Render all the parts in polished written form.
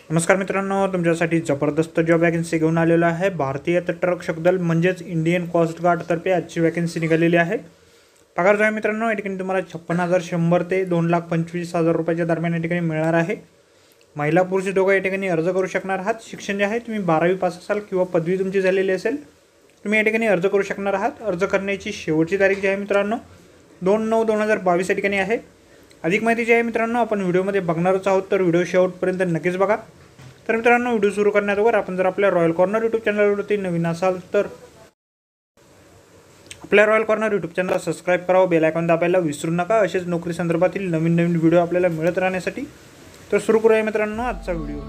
नमस्कार मित्रांनो, तुमच्यासाठी जबरदस्त जॉब वॅकन्सी घेऊन आलेलो आहे। भारतीय तटरक्षक दल म्हणजेच इंडियन कोस्ट गार्ड तर्फे आजची वॅकन्सी निघालेली आहे। पगार जो आहे मित्रांनो या ठिकाणी तुम्हाला 56,100 ते 2,25,000 रुपयाच्या दरम्यान या ठिकाणी मिळणार आहे। महिला पुरुष दोघं या ठिकाणी अर्ज करू शकणार आहात। शिक्षण जे आहे तुम्ही 12वी पास असाल किंवा पदवी तुमची झालेली असेल तुम्ही या ठिकाणी अर्ज करू शकणार आहात। अर्ज करण्याची शेवटची तारीख जी आहे मित्रांनो 2/9/2022 या ठिकाणी आहे। अधिक माहिती जी आहे मित्रांनो आपण व्हिडिओमध्ये बघणारच आहोत, तर व्हिडिओ शेवटपर्यंत नक्कीच बघा। तर मित्रांनो व्हिडिओ सुरू करण्याअगोदर आपण जर आपल्या रॉयल कॉर्नर यूट्यूब चॅनलवरती नवीन असाल तर आपल्या रॉयल कॉर्नर यूट्यूब चॅनलला सबस्क्राईब करावं, बेल आयकॉन दाबायला विसरू नका। असेच नोकरी संदर्भातील नवीन व्हिडिओ आपल्याला मिळत राहण्यासाठी। तर सुरू करूया मित्रांनो आजचा व्हिडिओ।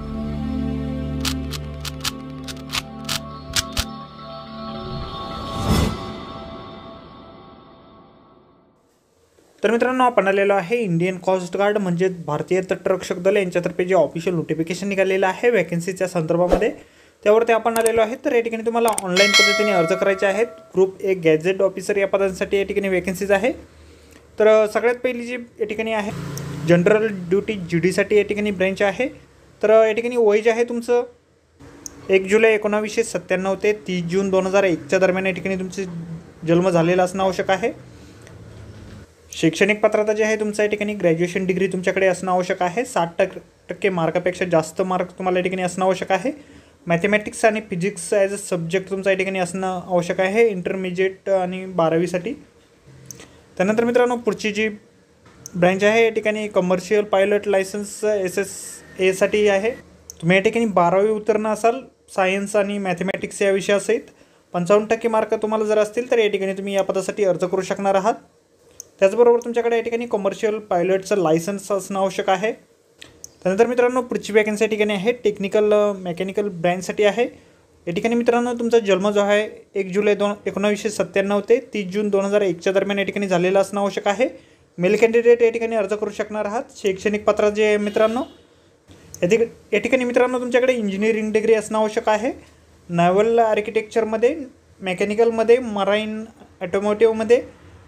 तर मित्रांनो आपण आलेलो आहे इंडियन कोस्ट गार्ड म्हणजे भारतीय तटरक्षक दल यांच्यातर्फे जे ऑफिशियल नोटिफिकेशन निघालेलं आहे वॅकन्सीच्या संदर्भामध्ये त्यावरती आपण आलेलो आहे। तर या ठिकाणी तुम्हाला ऑनलाईन पद्धतीने अर्ज करायचे आहेत। ग्रुप 1 गॅजेट ऑफिसर या पदांसाठी या ठिकाणी वॅकन्सीज आहे। तर सगळ्यात पहिली जी या ठिकाणी आहे जनरल ड्युटी GD साठी या ठिकाणी ब्रँच आहे। तर या ठिकाणी वय जे आहे तुमचं 1 जुलै 1997 ते 30 जून 2001च्या दरम्यान या ठिकाणी तुमचे जन्म झालेला असणं आवश्यक आहे। शैक्षणिक पात्रता जी आहे तुमच्या या ठिकाणी ग्रॅज्युएशन डिग्री तुमच्याकडे असणं आवश्यक आहे। 60% मार्कापेक्षा जास्त मार्क तुम्हाला या ठिकाणी असणं आवश्यक आहे। मॅथमॅटिक्स आणि फिजिक्स ॲज अ सब्जेक्ट तुमचा या ठिकाणी असणं आवश्यक आहे इंटरमिजिएट आणि 12वीसाठी। त्यानंतर मित्रांनो पुढची जी ब्रँच आहे या ठिकाणी कमर्शियल पायलट लायसन्स SSA साठी आहे। तुम्ही या ठिकाणी 12वी उत्तीर्ण असाल सायन्स आणि मॅथमॅटिक्स या विषयासहित 55% मार्क तुम्हाला जर असतील तर या ठिकाणी तुम्ही या पदासाठी अर्ज करू शकणार आहात। त्याचबरोबर तुमच्याकडे या ठिकाणी कमर्शियल पायलटचं लायसन्स असणं आवश्यक आहे। त्यानंतर मित्रांनो पुढची वॅकन्सी या ठिकाणी आहे टेक्निकल मेकॅनिकल ब्रँचसाठी आहे। या ठिकाणी मित्रांनो तुमचा जन्म जो आहे 1 जुलै 1997 ते 30 जून 2001च्या दरम्यान या ठिकाणी झालेला असणं आवश्यक आहे। मेल कॅन्डिडेट या ठिकाणी अर्ज करू शकणार आहात। शैक्षणिक पात्रता जे आहे मित्रांनो या ठिकाणी मित्रांनो तुमच्याकडे इंजिनिअरिंग डिग्री असणं आवश्यक आहे। नॅव्हल आर्किटेक्चरमध्ये, मेकॅनिकलमध्ये, मराईन ऑटोमोटिव्हमध्ये,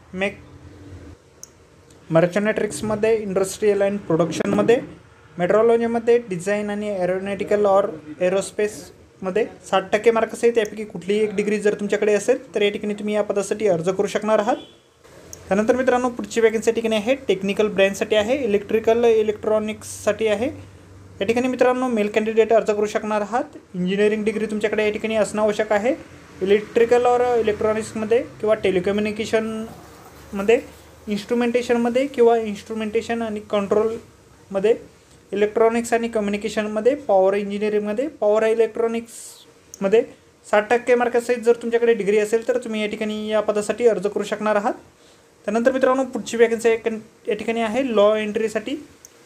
मर्चंट्रिक्समध्ये, इंडस्ट्रियल अँड प्रोडक्शनमध्ये, मेट्रोलॉजीमध्ये, डिझाईन आणि एरोनॉटिकल और एरोस्पेसमध्ये 60% मार्क्स आहेत। त्यापैकी कुठलीही एक डिग्री जर तुमच्याकडे असेल तर या ठिकाणी तुम्ही या पदासाठी अर्ज करू शकणार आहात। त्यानंतर मित्रांनो पुढची वॅकन्सी या ठिकाणी आहे टेक्निकल ब्रँचसाठी आहे इलेक्ट्रिकल इलेक्ट्रॉनिक्ससाठी आहे। या ठिकाणी मित्रांनो मेल कॅन्डिडेट अर्ज करू शकणार आहात। इंजिनिअरिंग डिग्री तुमच्याकडे या ठिकाणी असणं आवश्यक आहे। इलेक्ट्रिकल और इलेक्ट्रॉनिक्समध्ये किंवा टेलिकम्युनिकेशनमध्ये, इन्स्ट्रुमेंटेशनमध्ये किंवा इन्स्ट्रुमेंटेशन आणि कंट्रोलमध्ये, इलेक्ट्रॉनिक्स आणि कम्युनिकेशनमध्ये, पॉवर इंजिनिअरिंगमध्ये, पॉवर इलेक्ट्रॉनिक्समध्ये 60% मार्कासहित जर तुमच्याकडे डिग्री असेल तर तुम्ही या ठिकाणी या पदासाठी अर्ज करू शकणार आहात। त्यानंतर मित्रांनो पुढची वॅकन्सी या ठिकाणी आहे लॉ एंट्रीसाठी।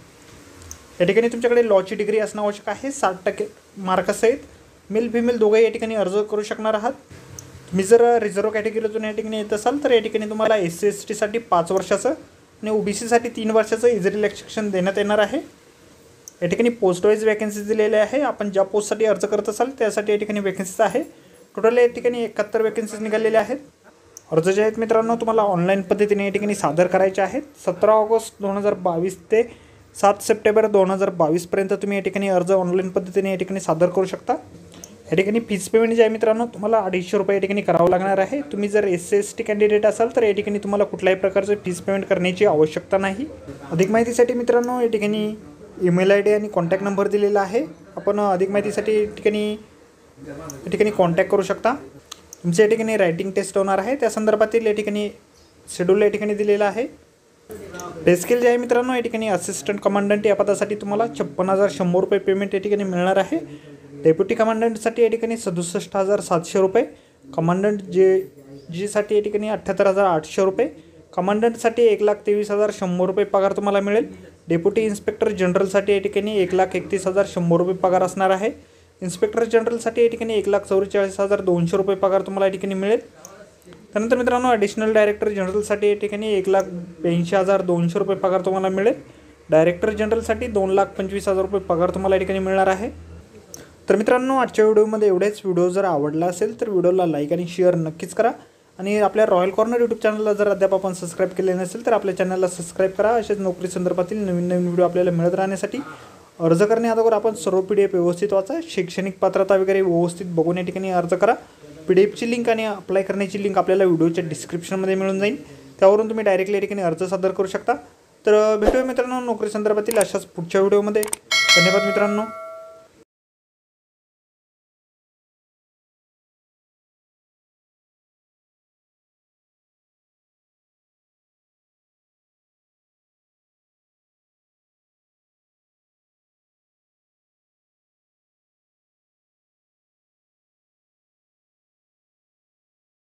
या ठिकाणी तुमच्याकडे लॉची डिग्री असणं आवश्यक आहे। 60% मार्कासहित मेल फिमेल दोघंही या ठिकाणी अर्ज करू शकणार आहात। तुम्ही जर रिझर्व्ह कॅटेगरीतून या ठिकाणी येत असाल तर या ठिकाणी तुम्हाला SC ST साठी 5 वर्षाचं आणि OBC साठी 3 वर्षाचं इझी रिलॅक्सेशन देण्यात येणार आहे। या ठिकाणी पोस्ट वाईज वॅकन्सीज दिलेले आहे। आपण ज्या पोस्टसाठी अर्ज करत असाल त्यासाठी या ठिकाणी वॅकन्सीज आहे। टोटल या ठिकाणी 71 वॅकन्सीज निघालेल्या आहेत। अर्ज जे आहेत मित्रांनो तुम्हाला ऑनलाईन पद्धतीने या ठिकाणी सादर करायचे आहेत। 17 ऑगस्ट 2022 ते 7 सप्टेंबर 2022 पर्यंत तुम्ही या ठिकाणी अर्ज ऑनलाईन पद्धतीने या ठिकाणी सादर करू शकता। या ठिकाणी फीस पेमेंट जे आहे मित्रांनो तुम्हाला 250 रुपये या ठिकाणी करावं लागणार आहे। तुम्ही जर SC ST कॅन्डिडेट असाल तर या ठिकाणी तुम्हाला कुठल्याही प्रकारचे फीस पेमेंट करण्याची आवश्यकता नाही। अधिक माहितीसाठी मित्रांनो या ठिकाणी ईमेल ID आणि कॉन्टॅक्ट नंबर दिलेला आहे। आपण अधिक माहितीसाठी या ठिकाणी कॉन्टॅक्ट करू शकता। तुमच्या या ठिकाणी रायटिंग टेस्ट होणार आहे, त्या संदर्भातील या ठिकाणी शेड्यूल या ठिकाणी दिलेला आहे। पे स्केल जे आहे मित्रांनो या ठिकाणी असिस्टंट कमांडंट या पदासाठी तुम्हाला 56,100 रुपये पेमेंट या ठिकाणी मिळणार आहे। डेप्युटी कमांडंटसाठी या ठिकाणी 67,700 रुपये, कमांडंट जी साठी या ठिकाणी 78,800 रुपये, कमांडंटसाठी 1,23,100 रुपये पगार तुम्हाला मिळेल। डेप्युटी इन्स्पेक्टर जनरलसाठी या ठिकाणी 1,31,100 रुपये पगार असणार आहे। इन्स्पेक्टर जनरलसाठी या ठिकाणी 1,44,200 रुपये पगार तुम्हाला या ठिकाणी मिळेल। त्यानंतर मित्रांनो ॲडिशनल डायरेक्टर जनरलसाठी या ठिकाणी 1,82,200 रुपये पगार तुम्हाला मिळेल। डायरेक्टर जनरलसाठी 2,25,000 रुपये पगार तुम्हाला या ठिकाणी मिळणार आहे। तर मित्रांनो आजच्या व्हिडिओमध्ये एवढेच। व्हिडिओ जर आवडला असेल तर व्हिडिओला लाईक आणि शेअर नक्कीच करा आणि आपल्या रॉयल कॉर्नर यूट्यूब चॅनलला जर अद्याप आपण सबस्क्राईब केले नसेल तर आपल्या चॅनलला सबस्क्राईब करा। असेच नोकरी संदर्भातील नवीन व्हिडिओ आपल्याला मिळत राहण्यासाठी। अर्ज करणे अगोदर आपण सर्व PDF व्यवस्थित वाचा, शैक्षणिक पात्रता वगैरे व्यवस्थित बघून या ठिकाणी अर्ज करा. PDFची लिंक आणि अप्लाय करण्याची लिंक आपल्याला व्हिडिओच्या डिस्क्रिप्शनमध्ये मिळून जाईल. त्यावरून तुम्ही डायरेक्टली या ठिकाणी अर्ज सादर करू शकता. तर भेटूया मित्रांनो नोकरी संदर्भातील अशाच पुढच्या व्हिडिओमध्ये. धन्यवाद मित्रांनो.